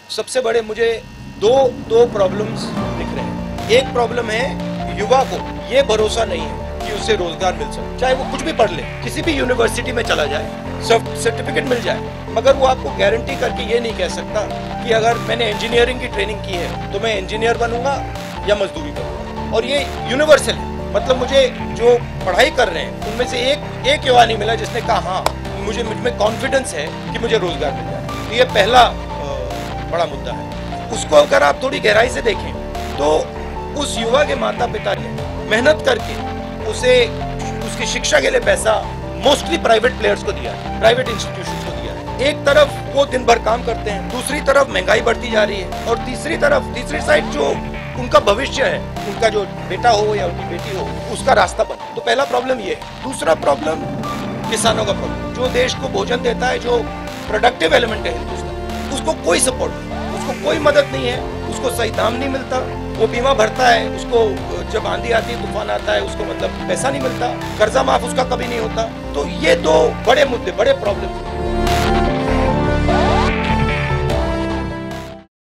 सबसे बड़े मुझे दो प्रॉब्लम्स दिख रहे हैं। एक प्रॉब्लम है युवा को ये भरोसा नहीं है कि उसे रोजगार मिल सके, चाहे वो कुछ भी पढ़ ले, किसी भी यूनिवर्सिटी में चला जाए, सर्टिफिकेट मिल जाए, मगर वो आपको गारंटी करके ये नहीं कह सकता कि अगर मैंने इंजीनियरिंग की ट्रेनिंग की है तो मैं इंजीनियर बनूंगा या मजदूरी करूंगा। और ये यूनिवर्सल है, मतलब मुझे जो पढ़ाई कर रहे हैं उनमें से एक युवा नहीं मिला जिसने कहा हाँ मुझ में कॉन्फिडेंस है कि मुझे रोजगार मिल जाए। तो ये पहला बड़ा मुद्दा है। उसको अगर आप थोड़ी गहराई से देखें तो उस युवा के माता पिता ने मेहनत करके उसे उसकी शिक्षा के लिए पैसा मोस्टली प्राइवेट प्लेयर्स को दिया है, प्राइवेट इंस्टीट्यूशंस को दिया है। एक तरफ वो दिन भर काम करते हैं, दूसरी तरफ महंगाई बढ़ती जा रही है, और तीसरी साइड जो उनका भविष्य है, उनका जो बेटा हो या उनकी बेटी हो, उसका रास्ता बने। तो पहला प्रॉब्लम ये है। दूसरा प्रॉब्लम किसानों का प्रॉब्लम, जो देश को भोजन देता है, जो प्रोडक्टिव एलिमेंट है हिंदुस्तान, उसको कोई सपोर्ट नहीं, उसको कोई मदद नहीं है, उसको सही दाम नहीं मिलता, वो बीमा भरता है, उसको जब आंधी आती है, तूफान आता है, उसको मतलब पैसा नहीं मिलता, कर्जा माफ उसका कभी नहीं होता। तो ये दो बड़े मुद्दे, बड़े प्रॉब्लम।